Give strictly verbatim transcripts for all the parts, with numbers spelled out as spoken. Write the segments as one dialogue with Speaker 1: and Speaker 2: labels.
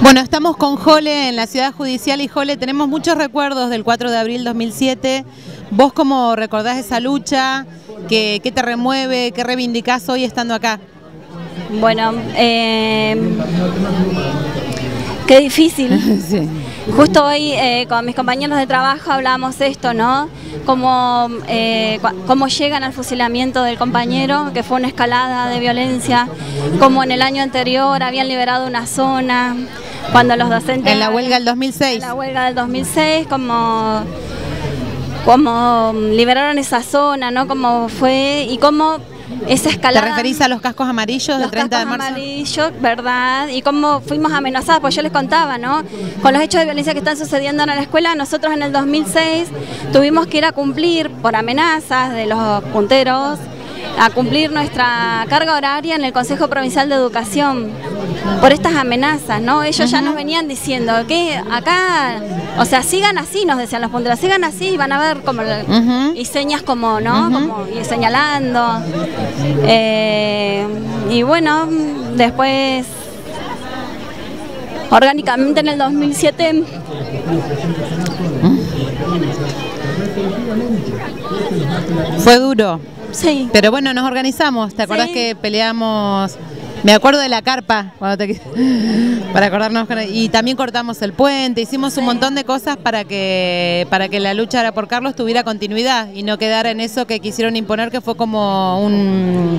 Speaker 1: Bueno, estamos con Jole en la Ciudad Judicial y Jole, tenemos muchos recuerdos del cuatro de abril dos mil siete. ¿Vos cómo recordás esa lucha? ¿Qué, qué te remueve? ¿Qué reivindicás hoy estando acá?
Speaker 2: Bueno, eh, qué difícil. Sí. Justo hoy eh, con mis compañeros de trabajo hablábamos esto, ¿no? Cómo, eh, cómo llegan al fusilamiento del compañero, que fue una escalada de violencia, como en el año anterior habían liberado una zona, cuando los docentes...
Speaker 1: En la huelga del dos mil seis.
Speaker 2: En la huelga del dos mil seis, como, como liberaron esa zona, ¿no? Cómo fue y cómo... Esa escalada,
Speaker 1: ¿te referís a los cascos amarillos del treinta de marzo?
Speaker 2: Los cascos amarillos, ¿verdad? Y cómo fuimos amenazadas, pues yo les contaba, ¿no? Con los hechos de violencia que están sucediendo en la escuela, nosotros en el dos mil seis tuvimos que ir a cumplir, por amenazas de los punteros, a cumplir nuestra carga horaria en el Consejo Provincial de Educación, por estas amenazas, ¿no? Ellos uh-huh. ya nos venían diciendo que acá, o sea, sigan así, nos decían los punteros, sigan así y van a ver como, uh-huh. y señas como, ¿no? Uh-huh. Como y señalando. Eh, y bueno, después, orgánicamente en el dos mil siete...
Speaker 1: Fue duro.
Speaker 2: Sí.
Speaker 1: Pero bueno, nos organizamos. ¿Te acordás sí. que peleamos? Me acuerdo de la carpa, cuando te... para acordarnos. Y también cortamos el puente, hicimos sí. un montón de cosas para que para que la lucha ahora por Carlos tuviera continuidad y no quedara en eso que quisieron imponer, que fue como un...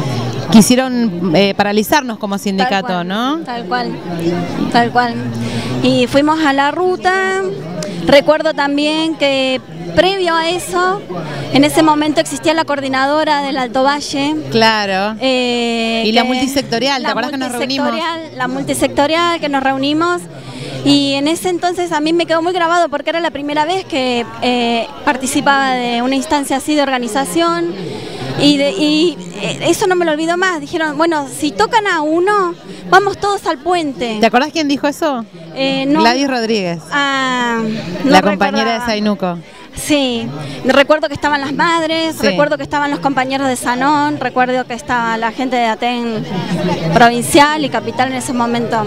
Speaker 1: Quisieron eh, paralizarnos como sindicato,
Speaker 2: tal cual,
Speaker 1: ¿no?
Speaker 2: Tal cual, tal cual. Y fuimos a la ruta. Recuerdo también que previo a eso, en ese momento existía la coordinadora del Alto Valle.
Speaker 1: Claro.
Speaker 2: Eh,
Speaker 1: y la multisectorial, ¿te acuerdas que nos reunimos?
Speaker 2: La multisectorial, que nos reunimos. Y en ese entonces a mí me quedó muy grabado porque era la primera vez que eh, participaba de una instancia así de organización. Y, de, y eso no me lo olvido más. Dijeron, bueno, si tocan a uno, vamos todos al puente.
Speaker 1: ¿Te acordás quién dijo eso?
Speaker 2: Eh, no.
Speaker 1: Gladys Rodríguez.
Speaker 2: Ah, no
Speaker 1: la compañera recordaba. de Zainuco.
Speaker 2: Sí, recuerdo que estaban las madres, sí. recuerdo que estaban los compañeros de Sanón, recuerdo que estaba la gente de Aten provincial y capital en ese momento.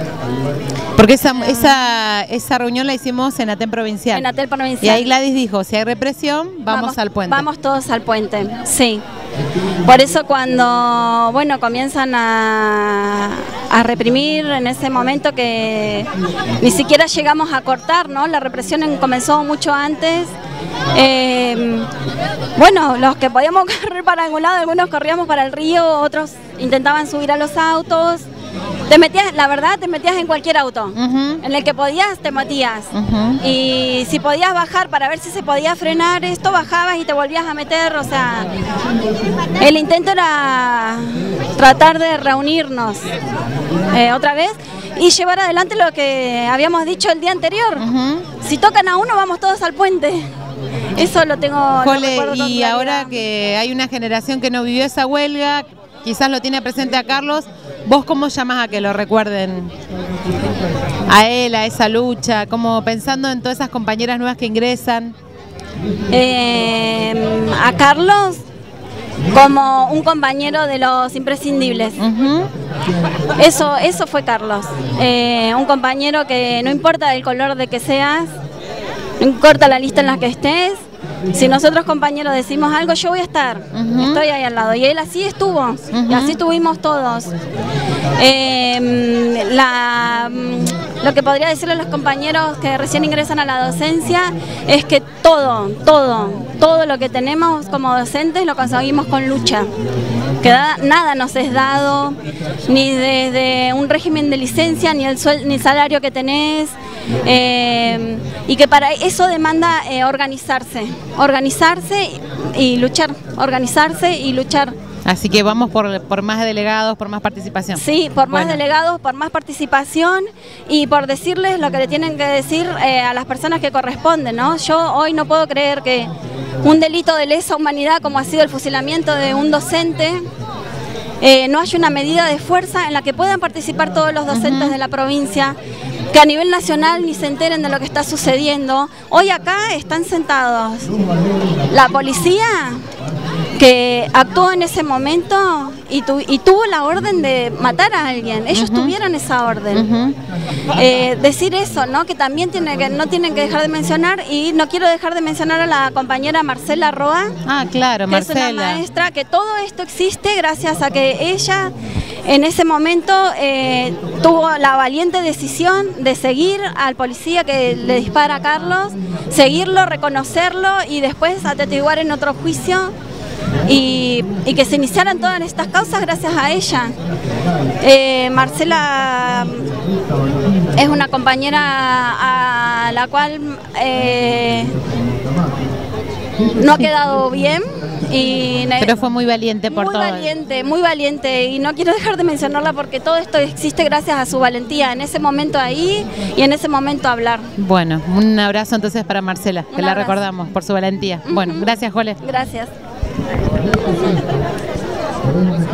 Speaker 1: Porque esa, esa, esa reunión la hicimos en Aten provincial.
Speaker 2: En Aten provincial.
Speaker 1: Y ahí Gladys dijo, si hay represión, vamos, vamos al puente.
Speaker 2: Vamos todos al puente, sí. Por eso cuando, bueno, comienzan a, a reprimir en ese momento que ni siquiera llegamos a cortar, ¿no? La represión comenzó mucho antes. Eh, bueno, los que podíamos correr para algún lado, algunos corríamos para el río, otros intentaban subir a los autos. Te metías, la verdad, te metías en cualquier auto. Uh-huh. En el que podías, te metías. Uh-huh. Y si podías bajar para ver si se podía frenar esto, bajabas y te volvías a meter. O sea, el intento era tratar de reunirnos eh, otra vez y llevar adelante lo que habíamos dicho el día anterior. Uh-huh. Si tocan a uno, vamos todos al puente. Eso lo tengo...
Speaker 1: Jole, y ahora que hay una generación que no vivió esa huelga, quizás lo tiene presente a Carlos, ¿vos cómo llamás a que lo recuerden a él, a esa lucha? Como pensando en todas esas compañeras nuevas que ingresan.
Speaker 2: Eh, a Carlos como un compañero de los imprescindibles. Uh-huh. Eso, eso fue Carlos. Eh, un compañero que no importa el color de que seas, no importa la lista en la que estés, si nosotros compañeros decimos algo, yo voy a estar, uh-huh. estoy ahí al lado. Y él así estuvo, uh-huh. y así estuvimos todos. Eh, la, lo que podría decirle a los compañeros que recién ingresan a la docencia es que todo, todo, todo lo que tenemos como docentes lo conseguimos con lucha. Que da, nada nos es dado, ni desde un régimen de licencia, ni el suel, ni el salario que tenés. Eh, y que para eso demanda eh, organizarse, organizarse y, y luchar, organizarse y luchar.
Speaker 1: Así que vamos por, por más delegados, por más participación.
Speaker 2: Sí, por más
Speaker 1: bueno.
Speaker 2: delegados, por más participación y por decirles lo que le tienen que decir eh, a las personas que corresponden, ¿no? Yo hoy no puedo creer que un delito de lesa humanidad como ha sido el fusilamiento de un docente, eh, no haya una medida de fuerza en la que puedan participar todos los docentes uh-huh. de la provincia, que a nivel nacional ni se enteren de lo que está sucediendo. Hoy acá están sentados la policía, que actuó en ese momento y, tu, y tuvo la orden de matar a alguien. Ellos uh-huh. tuvieron esa orden. Uh-huh. eh, decir eso, ¿no? Que también tiene que, no tienen que dejar de mencionar, y no quiero dejar de mencionar a la compañera Marcela Roa.
Speaker 1: Ah, claro,
Speaker 2: que
Speaker 1: Marcela.
Speaker 2: es una maestra, que todo esto existe gracias a que ella en ese momento eh, tuvo la valiente decisión de seguir al policía que le dispara a Carlos, seguirlo, reconocerlo y después atestiguar en otro juicio. Y, y que se iniciaran todas estas causas gracias a ella. Eh, Marcela es una compañera a la cual eh, no ha quedado bien. Y
Speaker 1: pero fue muy valiente por
Speaker 2: muy
Speaker 1: todo.
Speaker 2: Muy valiente, muy valiente, y no quiero dejar de mencionarla porque todo esto existe gracias a su valentía en ese momento ahí y en ese momento hablar.
Speaker 1: Bueno, un abrazo entonces para Marcela, que la recordamos por su valentía. Uh-huh. Bueno, gracias, Jole.
Speaker 2: Gracias.